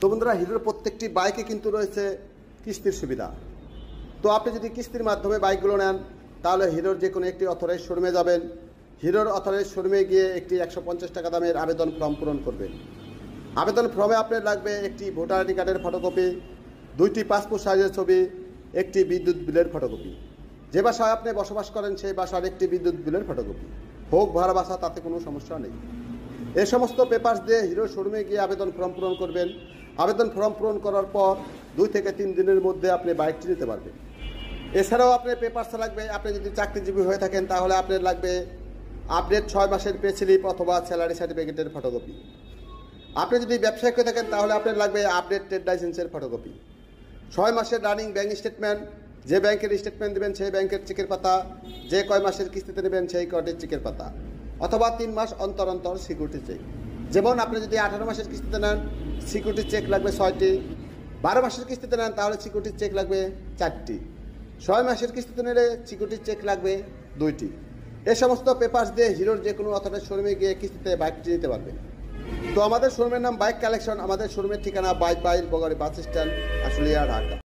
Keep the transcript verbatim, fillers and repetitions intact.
তো বন্ধুরা, হিরোর প্রত্যেকটি বাইকে কিন্তু রয়েছে কিস্তির সুবিধা। তো আপনি যদি কিস্তির মাধ্যমে বাইকগুলো নেন তাহলে হিরোর যে কোনো একটি অথরাইজ শোরুমে যাবেন। হিরোর অথরাইজ শোরুমে গিয়ে একটি একশো পঞ্চাশ টাকা দামের আবেদন ফর্ম পূরণ করবেন। আবেদন ফর্মে আপনার লাগবে একটি ভোটার আইডি কার্ডের ফটোকপি, দুইটি পাসপোর্ট সাইজের ছবি, একটি বিদ্যুৎ বিলের ফটোকপি। যে বাসায় আপনি বসবাস করেন সেই বাসার একটি বিদ্যুৎ বিলের ফটোকপি, হোক ভাড়া বাসা, তাতে কোনো সমস্যা নেই। এই সমস্ত পেপারস দিয়ে হিরোর শোরুমে গিয়ে আবেদন ফর্ম পূরণ করবেন। আবেদন ফর্ম পূরণ করার পর দুই থেকে তিন দিনের মধ্যে আপনি বাইকটি নিতে পারবেন। এছাড়াও আপনার পেপারস লাগবে, আপনি যদি চাকরিজীবী হয়ে থাকেন তাহলে আপনার লাগবে আপডেট ছয় মাসের পে স্লিপ অথবা স্যালারি সার্টিফিকেটের ফটোকপি। আপনি যদি ব্যবসায়িক হয়ে থাকেন তাহলে আপনার লাগবে আপডেট ট্রেড লাইসেন্সের ফটোকপি, ছয় মাসের রানিং ব্যাঙ্ক স্টেটমেন্ট, যে ব্যাংকের স্টেটমেন্ট দেবেন সেই ব্যাংকের চেকের পাতা, যে কয় মাসের কিস্তিতে নেবেন সেই কয়টির চেকের পাতা, অথবা তিন মাস অন্তর অন্তর সিকিউরিটি চেক। যেমন আপনি যদি আঠারো মাসের কিস্তিতে নেন সিকিউরিটি চেক লাগবে ছয়টি, বারো মাসের কিস্তিতে নেন তাহলে সিকিউরিটি চেক লাগবে চারটি, ছয় মাসের কিস্তিতে নিলে সিকিউরিটি চেক লাগবে দুইটি। এই সমস্ত পেপারস দিয়ে হিরোর যে কোনো অথরাইজ শোরুমে গিয়ে কিস্তিতে বাইকটি নিতে পারবেন। তো আমাদের শোরুমের নাম বাইক কালেকশন। আমাদের শোরুমের ঠিকানা বাইক বাইল বগাড়ি বাস স্ট্যান্ড, আশুলিয়া, ঢাকা।